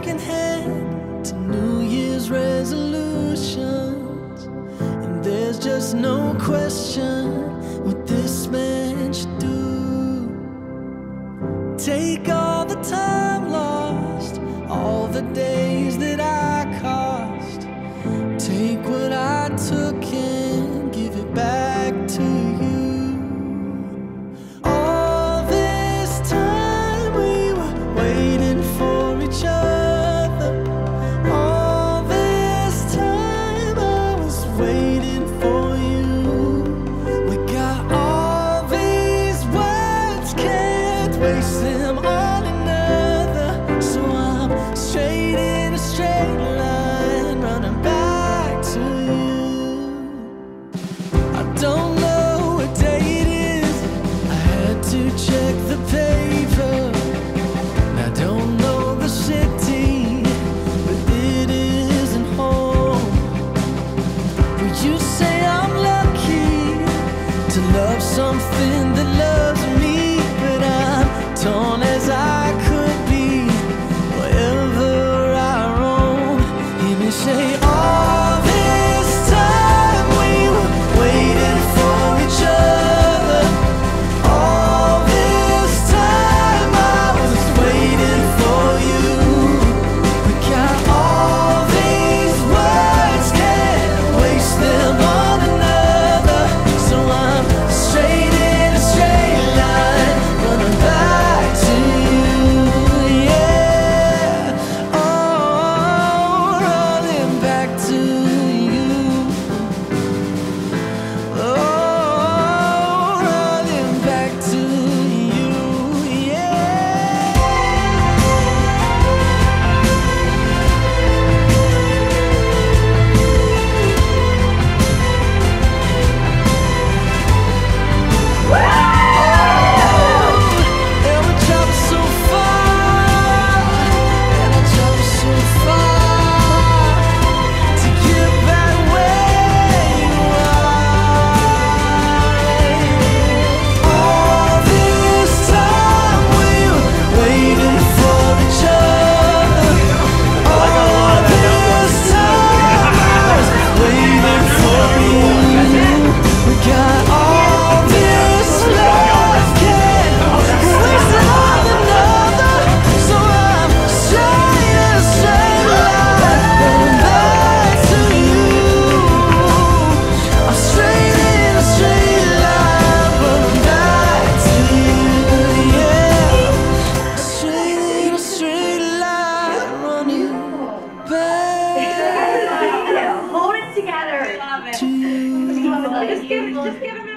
second hand to New Year's resolutions, and there's just no question what this man should do. Take all the time lost, all the days that I cost. Take what I took and give it back to you. All this time we were waiting for each other. All this time I was waiting for you. We got all these words, can't waste them on another. So I'm straight in a straight line, running back to you. I don't know what day it is, I had to check the paper. I don't know the city, but it isn't home. Will you say I'm lucky to love something that loves me? But I'm torn as I could be wherever I roam. Hear me say, all this time we were waiting for each other. All this time I was waiting for you. We got all these words, can't waste them on another. So I'm straight in a straight line, running back to you, yeah. Oh, running back to you. Oh, running back to you, yeah. And we travel so far, and I travel so far to get back where you are. All this time we were waiting for each other. All this time I was waiting for you. We got all this love, can't waste it on another. So I'm straight in a straight line, going back to you. I'm straight in a straight line, going back to you, yeah. Straight in a straight line, running back Hold it together. to you. Just give him